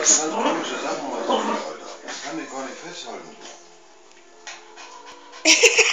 ganz komische Sachen heute. Ich kann mich gar nicht festhalten.